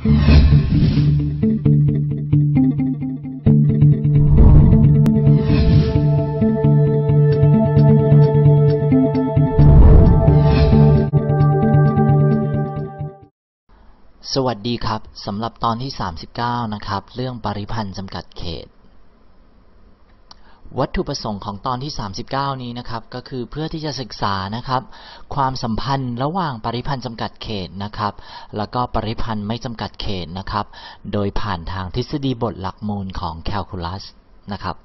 สวัสดีครับสำหรับตอนที่39นะครับเรื่องปริพันธ์จำกัดเขตวัตถุประสงค์ของตอนที่39นี้นะครับก็คือเพื่อที่จะศึกษานะครับความสัมพันธ์ระหว่างปริพันธ์จำกัดเขตนะครับแล้วก็ปริพันธ์ไม่จำกัดเขตนะครับโดยผ่านทางทฤษฎีบทหลักมูลของแคลคูลัสนะครับ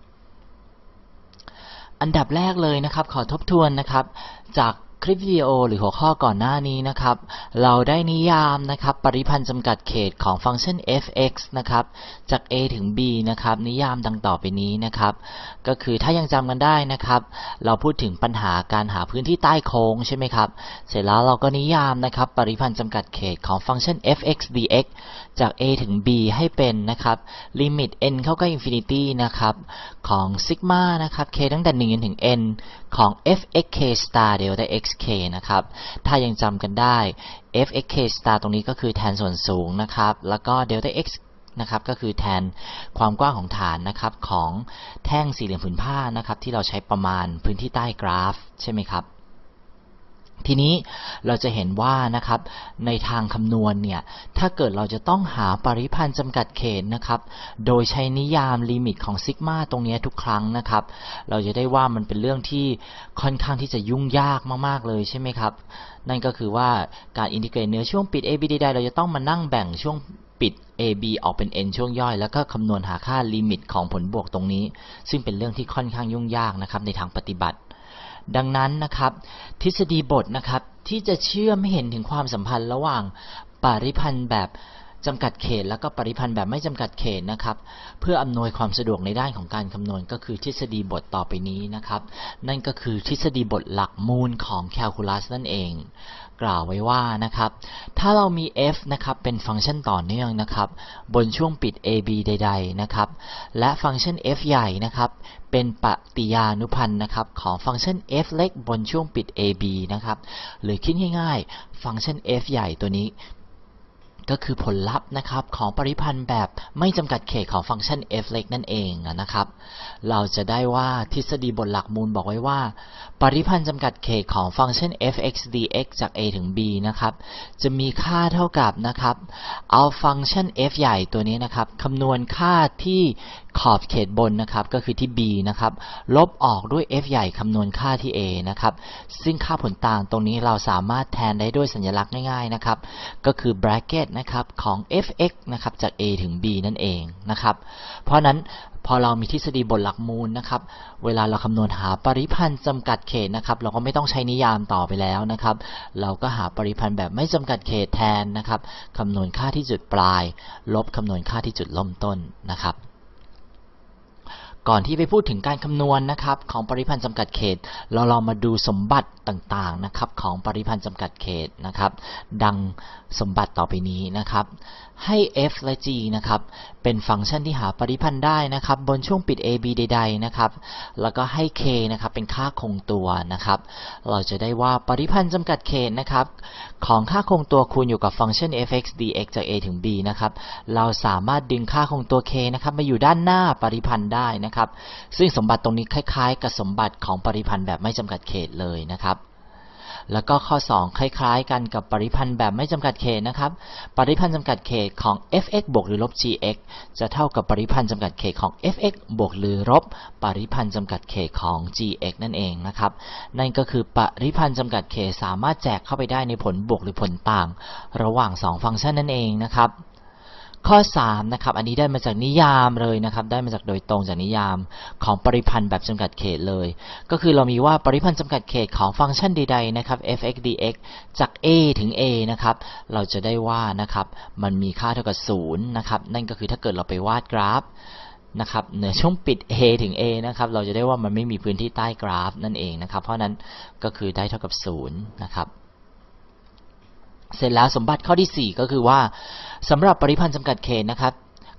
อันดับแรกเลยนะครับขอทบทวนนะครับจากคลิปวิดีโอหรือหัวข้อก่อนหน้านี้นะครับเราได้นิยามนะครับปริพันธ์จำกัดเขตของฟังก์ชัน f(x) นะครับจาก a ถึง b นะครับนิยามดังต่อไปนี้นะครับก็คือถ้ายังจำกันได้นะครับเราพูดถึงปัญหาการหาพื้นที่ใต้โค้งใช่ไหมครับเสร็จแล้วเราก็นิยามนะครับปริพันธ์จำกัดเขตของฟังก์ชัน f(x) dx จาก a ถึง b ให้เป็นนะครับลิมิต n เข้าใกล้ infinity นะครับของซิกมานะครับ k ตั้งแต่ 1 จนถึง n ของ f(x(k) star delta xk นะครับถ้ายังจำกันได้ f(x(k) star ตรงนี้ก็คือแทนส่วนสูงนะครับแล้วก็ delta x นะครับก็คือแทนความกว้างของฐานนะครับของแท่งสี่เหลี่ยมผืนผ้านะครับที่เราใช้ประมาณพื้นที่ใต้กราฟใช่ไหมครับทีนี้เราจะเห็นว่านะครับในทางคำนวณเนี่ยถ้าเกิดเราจะต้องหาปริพันธ์จำกัดเขตนะครับโดยใช้นิยามลิมิตของซิกมาตรงนี้ทุกครั้งนะครับเราจะได้ว่ามันเป็นเรื่องที่ค่อนข้างที่จะยุ่งยากมากๆเลยใช่ไหมครับนั่นก็คือว่าการอินทิเกรตเนื้อช่วงปิด AB ใดๆเราจะต้องมานั่งแบ่งช่วงปิด AB ออกเป็น n ช่วงย่อยแล้วก็คำนวณหาค่าลิมิตของผลบวกตรงนี้ซึ่งเป็นเรื่องที่ค่อนข้างยุ่งยากนะครับในทางปฏิบัติดังนั้นนะครับทฤษฎีบทนะครับที่จะเชื่อมให้เห็นถึงความสัมพันธ์ระหว่างปริพันธ์แบบจำกัดเขตแล้วก็ปริพันธ์แบบไม่จำกัดเขตนะครับเพื่ออำนวยความสะดวกในด้านของการคำนวณก็คือทฤษฎีบทต่อไปนี้นะครับนั่นก็คือทฤษฎีบทหลักมูลของแคลคูลัสนั่นเองกล่าวไว้ว่านะครับถ้าเรามี f นะครับเป็นฟังก์ชันต่อเนื่องนะครับบนช่วงปิด ab ใดๆนะครับและฟังก์ชัน f ใหญ่นะครับเป็นปฏิยานุพันธ์นะครับของฟังก์ชัน f เล็กบนช่วงปิด ab นะครับหรือคิดง่ายๆฟังก์ชัน f ใหญ่ตัวนี้ก็คือผลลัพธ์นะครับของปริพันธ์แบบไม่จำกัดเขตของฟังก์ชัน f เล็กนั่นเองนะครับเราจะได้ว่าทฤษฎีบทหลักมูลบอกไว้ว่าปริพันธ์จำกัดเขตของฟังก์ชัน f(x) dx จาก a ถึง b นะครับจะมีค่าเท่ากับนะครับเอาฟังก์ชัน f ใหญ่ตัวนี้นะครับคำนวณค่าที่ขอบเขตบนนะครับก็คือที่ b นะครับลบออกด้วย f ใหญ่คำนวณค่าที่ a นะครับซึ่งค่าผลต่างตรงนี้เราสามารถแทนได้ด้วยสัญลักษณ์ง่ายๆนะครับก็คือ bracket นะครับของ f(x) นะครับจาก a ถึง b นั่นเองนะครับเพราะนั้นพอเรามีทฤษฎีบทหลักมูลนะครับเวลาเราคำนวณหาปริพันธ์จำกัดเขตนะครับเราก็ไม่ต้องใช้นิยามต่อไปแล้วนะครับเราก็หาปริพันธ์แบบไม่จำกัดเขตแทนนะครับคำนวณค่าที่จุดปลายลบคำนวณค่าที่จุดเริ่มต้นนะครับก่อนที่ไปพูดถึงการคำนวณนะครับของปริพันธ์จำกัดเขตเราลองมาดูสมบัติต่างๆนะครับของปริพันธ์จำกัดเขตนะครับดังสมบัติต่อไปนี้นะครับให้ f และ g นะครับเป็นฟังก์ชันที่หาปริพันธ์ได้นะครับบนช่วงปิด ab ใดๆนะครับแล้วก็ให้ k นะครับเป็นค่าคงตัวนะครับเราจะได้ว่าปริพันธ์จำกัดเขตนะครับของค่าคงตัวคูณอยู่กับฟังก์ชัน f(x) dx จาก a ถึง b นะครับเราสามารถดึงค่าคงตัว k นะครับมาอยู่ด้านหน้าปริพันธ์ได้นะครับซึ่งสมบัติตรงนี้คล้ายๆกับสมบัติของปริพันธ์แบบไม่จำกัดเขตเลยนะครับแล้วก็ข้อ2คล้ายๆกันกับปริพันธ์แบบไม่จำกัดเขตนะครับปริพันธ์จำกัดเขตของ f(x) บวกหรือลบ gx จะเท่ากับปริพันธ์จำกัดเขตของ f(x) บวกหรือลบปริพันธ์จำกัดเขตของ gx นั่นเองนะครับนั่นก็คือปริพันธ์จำกัดเขตสามารถแจกเข้าไปได้ในผลบวกหรือผลต่างระหว่าง2ฟังก์ชันนั่นเองนะครับข้อ3นะครับอันนี้ได้มาจากนิยามเลยนะครับได้มาจากโดยตรงจากนิยามของปริพันธ์แบบจำกัดเขตเลยก็คือเรามีว่าปริพันธ์จำกัดเขตของฟังก์ชันใดๆนะครับ f(x) dx จาก a ถึง a นะครับเราจะได้ว่านะครับมันมีค่าเท่ากับ0นะครับนั่นก็คือถ้าเกิดเราไปวาดกราฟนะครับเหนือช่วงปิด a ถึง a นะครับเราจะได้ว่ามันไม่มีพื้นที่ใต้กราฟนั่นเองนะครับเพราะนั้นก็คือได้เท่ากับ0นะครับเสร็จแล้วสมบัติข้อที่4ก็คือว่าสำหรับปริพันธ์จำกัดเขตนะครับ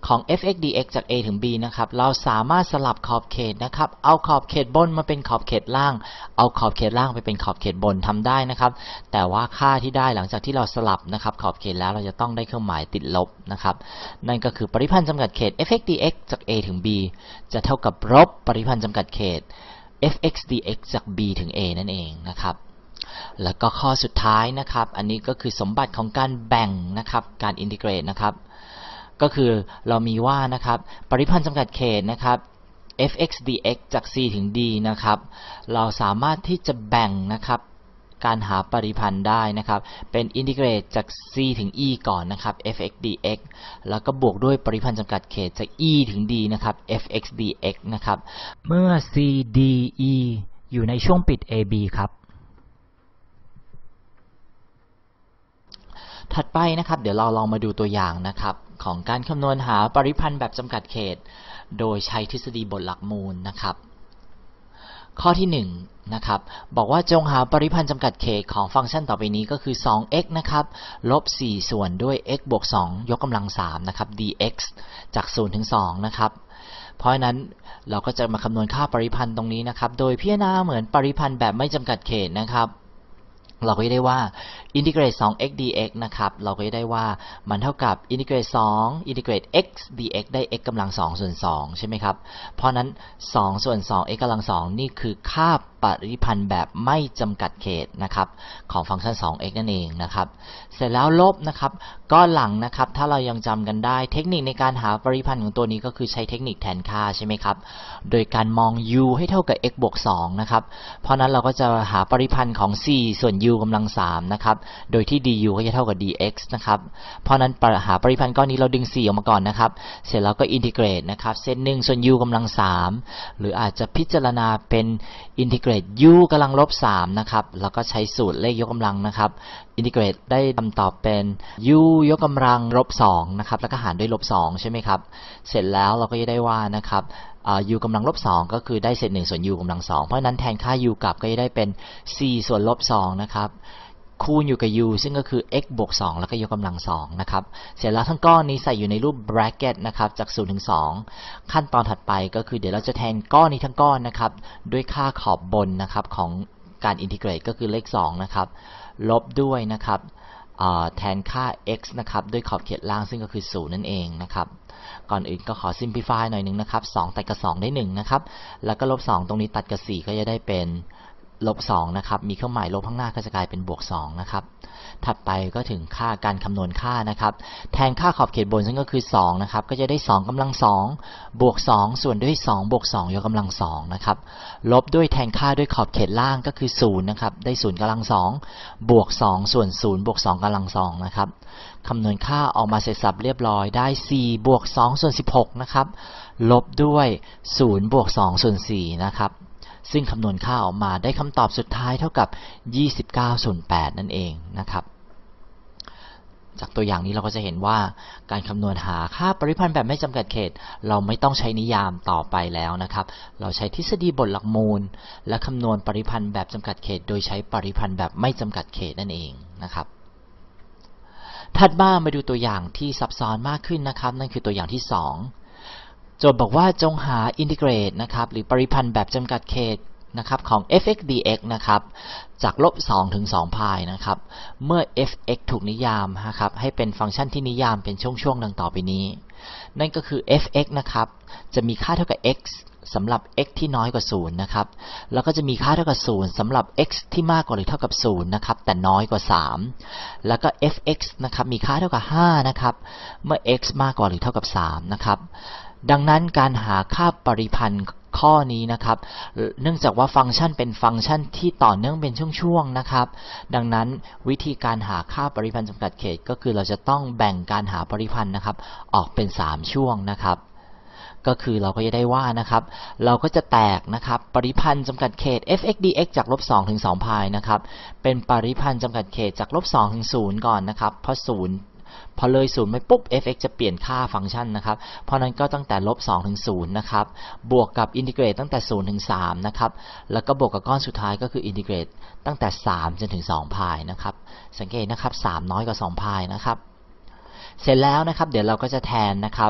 ของ f(x) dx จาก a ถึง b นะครับเราสามารถสลับขอบเขตนะครับเอาขอบเขตบนมาเป็นขอบเขตล่างเอาขอบเขตล่างไปเป็นขอบเขตบนทำได้นะครับแต่ว่าค่าที่ได้หลังจากที่เราสลับนะครับขอบเขตแล้วเราจะต้องได้เครื่องหมายติดลบนะครับนั่นก็คือปริพันธ์จำกัดเขต f(x) dx จาก a ถึง b จะเท่ากับลบปริพันธ์จำกัดเขต f(x) dx จาก b ถึง a นั่นเองนะครับแล้วก็ข้อสุดท้ายนะครับอันนี้ก็คือสมบัติของการแบ่งนะครับการอินทิเกรตนะครับก็คือเรามีว่านะครับปริพันธ์จำกัดเขตนะครับ f(x) dx จาก c ถึง d นะครับเราสามารถที่จะแบ่งนะครับการหาปริพันธ์ได้นะครับเป็นอินทิเกรตจาก c ถึง e ก่อนนะครับ f(x) dx แล้วก็บวกด้วยปริพันธ์จำกัดเขตจาก e ถึง d นะครับ f(x) dx นะครับเมื่อ c d e อยู่ในช่วงปิด ab ครับถัดไปนะครับเดี๋ยวเราลองมาดูตัวอย่างนะครับของการคำนวณหาปริพันธ์แบบจำกัดเขตโดยใช้ทฤษฎีบทหลักมูลนะครับข้อที่1นะครับบอกว่าจงหาปริพันธ์จำกัดเขตของฟังก์ชันต่อไปนี้ก็คือ 2x นะครับลบ4ส่วนด้วย x บวก2ยกกำลัง3นะครับ dx จาก0ถึง2นะครับเพราะฉะนั้นเราก็จะมาคำนวณค่าปริพันธ์ตรงนี้นะครับโดยพิจารณาเหมือนปริพันธ์แบบไม่จำกัดเขตนะครับเราก็จะได้ว่าอินทิเกรต 2x dx นะครับเราก็จะได้ว่ามันเท่ากับอินทิเกรต2อินทิเกรต x dx ได้ x กำลัง2ส่วน2ใช่ไหมครับเพราะนั้น2ส่วน2 x กำลัง2นี่คือค่าปริพันธ์แบบไม่จำกัดเขตนะครับของฟังก์ชัน 2x นั่นเองนะครับเสร็จแล้วลบนะครับก้อนหลังนะครับถ้าเรายังจำกันได้เทคนิคในการหาปริพันธ์ของตัวนี้ก็คือใช้เทคนิคแทนค่าใช่ไหมครับโดยการมอง u ให้เท่ากับ x บวก2นะครับเพราะนั้นเราก็จะหาปริพันธ์ของ c ส่วน u กำลัง3นะครับโดยที่ du ก็จะเท่ากับ dx นะครับเพราะนั้นหาปริพันธ์ก้อนนี้เราดึง4ออกมาก่อนนะครับเสร็จแล้วก็อินทิเกรตนะครับเศษ1ส่วน u กำลัง3หรืออาจจะพิจารณาเป็นอินทิเกรต u กำลังลบ3นะครับแล้วก็ใช้สูตรเลขยกกำลังนะครับอินทิเกรตได้คำตอบเป็น u ยกกำลังลบ2นะครับแล้วก็หารด้วยลบ2ใช่ไหมครับเสร็จแล้วเราก็จะได้ว่านะครับu กำลังลบ2ก็คือได้เศษ1ส่วน u กำลัง2เพราะฉะนั้นแทนค่า u กลับก็จะได้เป็น4ส่วนลบ2นะครับคูณอยู่กับ u ซึ่งก็คือ x บวก2แล้วก็ยกกำลัง2นะครับเสร็จแล้วทั้งก้อนนี้ใส่อยู่ในรูป bracket นะครับจาก0ถึง2ขั้นตอนถัดไปก็คือเดี๋ยวเราจะแทนก้อนนี้ทั้งก้อนนะครับด้วยค่าขอบบนนะครับของการอินทิเกรตก็คือเลข2นะครับลบด้วยนะครับแทนค่า x นะครับด้วยขอบเขตล่างซึ่งก็คือ0นั่นเองนะครับก่อนอื่นก็ขอ simplify หน่อยนึงนะครับ2ตัดกับ2ได้1นะครับแล้วก็ลบ2ตรงนี้ตัดกับ4ก็จะได้เป็นลบ2นะครับมีเครื่องหมายลบข้างหน้าก็จะกลายเป็นบวก2นะครับถัดไปก็ถึงค่าการคำนวณค่านะครับแทนค่าขอบเขตบนซึ่งก็คือ2นะครับก็จะได้2กำลัง2บวก2ส่วนด้วย2บวก2ยกกำลัง2นะครับลบด้วยแทนค่าด้วยขอบเขตล่างก็คือ0นะครับได้0กำลัง2บวก2ส่วน0บวก2กำลัง2นะครับคำนวณค่าออกมาเสร็จสับเรียบร้อยได้4บวก2ส่วน16นะครับลบด้วย0บวก2ส่วน4นะครับซึ่งคำนวณค่าออกมาได้คำตอบสุดท้ายเท่ากับ29ส่วน8นั่นเองนะครับจากตัวอย่างนี้เราก็จะเห็นว่าการคำนวณหาค่าปริพันธ์แบบไม่จำกัดเขตเราไม่ต้องใช้นิยามต่อไปแล้วนะครับเราใช้ทฤษฎีบทหลักมูลและคำนวณปริพันธ์แบบจำกัดเขตโดยใช้ปริพันธ์แบบไม่จำกัดเขตนั่นเองนะครับถัดมาดูตัวอย่างที่ซับซ้อนมากขึ้นนะครับนั่นคือตัวอย่างที่2โจทย์บอกว่าจงหาอินทิเกรตนะครับหรือปริพันธ์แบบจำกัดเขตนะครับของ f(x) dx นะครับจากลบ2ถึง2 พายนะครับเมื่อ f(x) ถูกนิยามนะครับให้เป็นฟังก์ชันที่นิยามเป็นช่วงๆดังต่อไปนี้นั่นก็คือ f(x) นะครับจะมีค่าเท่ากับ x สำหรับ x ที่น้อยกว่า0นะครับแล้วก็จะมีค่าเท่ากับ0สำหรับ x ที่มากกว่าหรือเท่ากับ0นะครับแต่น้อยกว่า3แล้วก็ f(x) นะครับมีค่าเท่ากับ5นะครับเมื่อ x มากกว่าหรือเท่ากับ3นะครับดังนั้นการหาค่าปริพันธ์ข้อนี้นะครับเนื่องจากว่าฟังก์ชันเป็นฟังก์ชันที่ต่อเนื่องเป็นช่วงๆนะครับดังนั้นวิธีการหาค่าปริพันธ์จำกัดเขตก็คือเราจะต้องแบ่งการหาปริพันธ์นะครับออกเป็น3ช่วงนะครับก็คือเราก็จะได้ว่านะครับเราก็จะแตกนะครับปริพันธ์จำกัดเขต f(x) dx จากลบ2ถึง2 พายนะครับเป็นปริพันธ์จำกัดเขตจากลบ2ถึง0ก่อนนะครับเพราะ0พอเลย0ไปปุ๊บ f(x) จะเปลี่ยนค่าฟังก์ชันนะครับเพราะนั้นก็ตั้งแต่ลบ2ถึง0นะครับบวกกับอินทิเกรตตั้งแต่0ถึง3นะครับแล้วก็บวกกับก้อนสุดท้ายก็คืออินทิเกรตตั้งแต่3จนถึง2 พายนะครับสังเกตนะครับ3น้อยกว่า2 พายนะครับเสร็จแล้วนะครับเดี๋ยวเราก็จะแทนนะครับ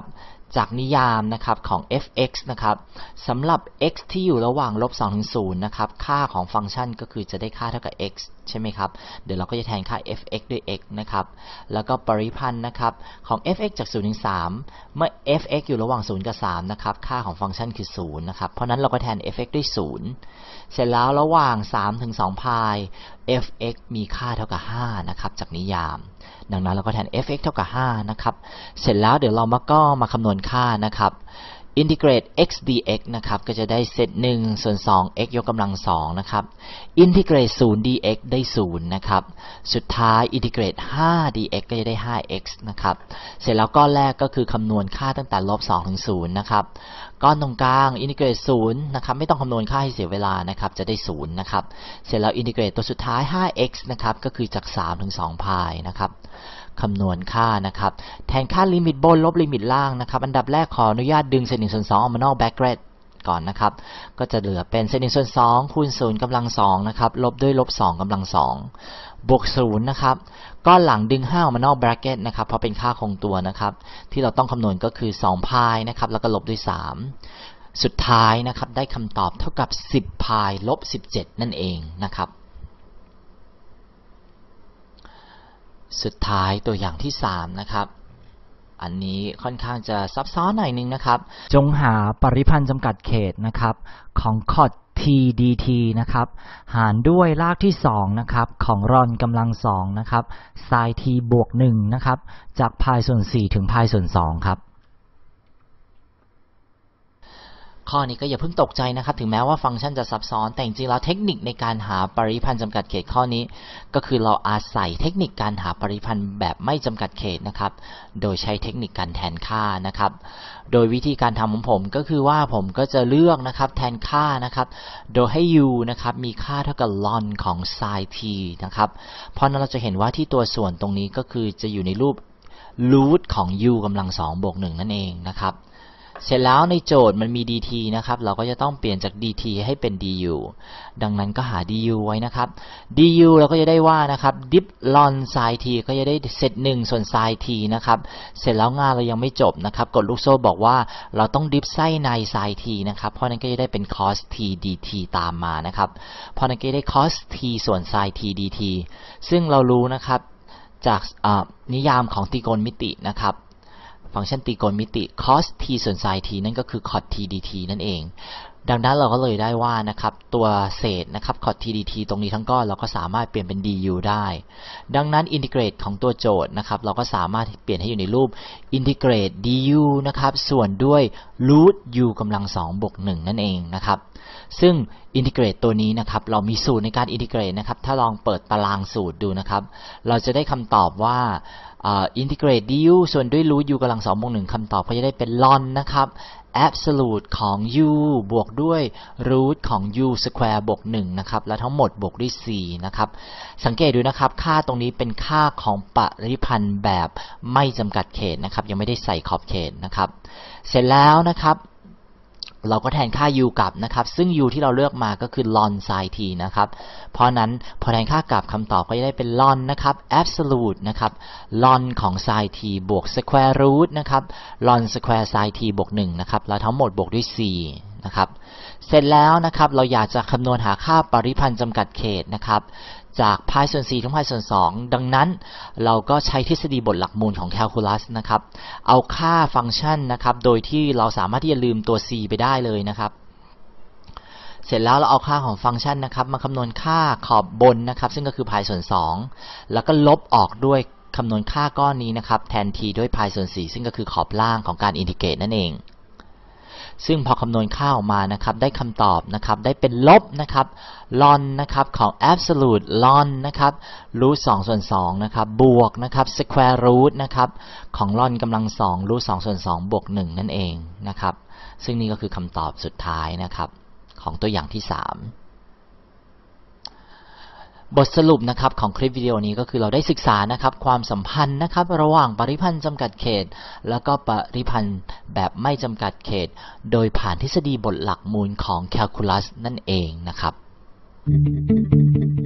จากนิยามนะครับของ f(x) นะครับสำหรับ x ที่อยู่ระหว่าง-2 ถึง 0นะครับค่าของฟังก์ชันก็คือจะได้ค่าเท่ากับ x ใช่ไหมครับเดี๋ยวเราก็จะแทนค่า f(x) ด้วย x นะครับแล้วก็ปริพันธ์นะครับของ f(x) จาก 0 ถึง 3เมื่อ f(x) อยู่ระหว่าง 0 กับ 3นะครับค่าของฟังก์ชันคือ 0นะครับเพราะนั้นเราก็แทน f(x) ด้วย 0เสร็จแล้วระหว่าง 3 ถึง 2 พาย f(x) มีค่าเท่ากับ 5นะครับจากนิยามดังนั้นเราก็แทน f(x) เท่ากับ 5นะครับเสร็จแล้วเดี๋ยวเรามาคำนวณค่านะครับอินทิเกรต x dx นะครับก็จะได้เศษ1ส่วน2 x ยกกำลัง2นะครับอินทิเกรต0 dx ได้0นะครับสุดท้ายอินทิเกรต5 dx ก็จะได้ 5x นะครับเสร็จแล้วก้อนแรกก็คือคำนวณค่าตั้งแต่-2 ถึง 0นะครับก้อนตรงกลางอินทิเกรต0นะครับไม่ต้องคำนวณค่าให้เสียเวลานะครับจะได้0นะครับเสร็จแล้วอินทิเกรตตัวสุดท้าย 5x นะครับก็คือจาก3 ถึง 2 พายนะครับคำนวณค่านะครับแทนค่าลิมิตบนลบลิมิตล่างนะครับอันดับแรกขออนุญาตดึงเศษ1 ส่วน 2ออกมานอกแบคเกรดก่อนนะครับก็จะเหลือเป็นเศษ1 ส่วน 2คูณ0กำลัง2นะครับลบด้วย-2กำลัง2บวก0นะครับก้อนหลังดึง5ออกมานอกแบคเกรดนะครับเพราะเป็นค่าคงตัวนะครับที่เราต้องคำนวณก็คือ2พายนะครับแล้วก็ลบด้วย3สุดท้ายนะครับได้คำตอบเท่ากับ10พายลบ17นั่นเองนะครับสุดท้ายตัวอย่างที่3นะครับอันนี้ค่อนข้างจะซับซ้อนหน่อยนึงนะครับจงหาปริพันธ์จำกัดเขตนะครับของคอ t dt นะครับหารด้วยรากที่2นะครับของรอนกำลัง2นะครับไซน์ t บวก1นะครับจากพายส่วน4ถึงพายส่วน2ครับข้อนี้ก็อย่าเพิ่งตกใจนะครับถึงแม้ว่าฟังก์ชันจะซับซ้อนแต่จริงๆแล้วเทคนิคในการหาปริพันธ์จำกัดเขตข้อนี้ก็คือเราอาศัยเทคนิคการหาปริพันธ์แบบไม่จำกัดเขตนะครับโดยใช้เทคนิคการแทนค่านะครับโดยวิธีการทำของผมก็คือว่าผมก็จะเลือกนะครับแทนค่านะครับโดยให้ u นะครับมีค่าเท่ากับ ln ของ sin t นะครับเพราะนั้นเราจะเห็นว่าที่ตัวส่วนตรงนี้ก็คือจะอยู่ในรูป root ของ u กำลัง2บวก1นั่นเองนะครับเสร็จแล้วในโจทย์มันมี dt นะครับเราก็จะต้องเปลี่ยนจาก dt ให้เป็น du ดังนั้นก็หา du ไว้นะครับ du เราก็จะได้ว่านะครับ dip ln sin t ก็จะได้เศษ1ส่วน sin t นะครับเสร็จแล้วงานเรายังไม่จบนะครับกฎลูกโซ่บอกว่าเราต้อง dip ไส้ใน sin t นะครับเพราะนั้นก็จะได้เป็น cos t dt ตามมานะครับเพราะนั้นก็จะได้ cos t ส่วน sin t dt ซึ่งเรารู้นะครับจากนิยามของตรีโกณมิตินะครับฟังก์ชันตรีโกณมิติ cos t ส่วน sin t นั่นก็คือ cot t dt นั่นเองดังนั้นเราก็เลยได้ว่านะครับตัวเศษนะครับ cot t dt ตรงนี้ทั้งก้อนเราก็สามารถเปลี่ยนเป็น du ได้ดังนั้นอินทิเกรตของตัวโจทย์นะครับเราก็สามารถเปลี่ยนให้อยู่ในรูปอินทิเกรต du นะครับส่วนด้วย root u กำลัง2บวก1นั่นเองนะครับซึ่งอินทิเกรตตัวนี้นะครับเรามีสูตรในการอินทิเกรตนะครับถ้าลองเปิดตารางสูตรดูนะครับเราจะได้คำตอบว่าอินทิเกรต du ส่วนด้วย root u กำลัง2บวก1คำตอบก็จะได้เป็น ln นะครับ absolute ของ u บวกด้วย root ของ u square บวก1นะครับแล้วทั้งหมดบวกด้วย4นะครับสังเกตดูนะครับค่าตรงนี้เป็นค่าของปริพันธ์แบบไม่จำกัดเขตนะครับยังไม่ได้ใส่ขอบเขตนะครับเสร็จแล้วนะครับเราก็แทนค่า u กลับนะครับซึ่ง u ที่เราเลือกมาก็คือ ln sin t นะครับเพราะนั้นพอแทนค่ากลับคำตอบก็จะได้เป็น ln นะครับ absolute นะครับ ln ของ sin t บวก square root นะครับ ln square sin t บวก1นะครับแล้วทั้งหมดบวกด้วย4นะครับเสร็จแล้วนะครับเราอยากจะคำนวณหาค่าปริพันธ์จำกัดเขตนะครับจากพายส่วน4ถึงพายส่วน2ดังนั้นเราก็ใช้ทฤษฎีบทหลักมูลของแคลคูลัสนะครับเอาค่าฟังก์ชันนะครับโดยที่เราสามารถที่จะลืมตัว c ไปได้เลยนะครับเสร็จแล้วเราเอาค่าของฟังก์ชันนะครับมาคำนวณค่าขอบบนนะครับซึ่งก็คือพายส่วน2แล้วก็ลบออกด้วยคำนวณค่าก้อนนี้นะครับแทน t ด้วยพายส่วน4ซึ่งก็คือขอบล่างของการอินทิเกรตนั่นเองซึ่งพอคำนวณค่าออกมานะครับได้คำตอบนะครับได้เป็นลบนะครับ ln นะครับของ absolute ln นะครับ root 2ส่วน2นะครับบวกนะครับ square root นะครับของ ln กำลัง2 root 2ส่วน2บวก1นั่นเองนะครับซึ่งนี่ก็คือคำตอบสุดท้ายนะครับของตัวอย่างที่3บทสรุปนะครับของคลิปวิดีโอนี้ก็คือเราได้ศึกษานะครับความสัมพันธ์นะครับระหว่างปริพันธ์จำกัดเขตแล้วก็ปริพันธ์แบบไม่จำกัดเขตโดยผ่านทฤษฎีบทหลักมูลของแคลคูลัสนั่นเองนะครับ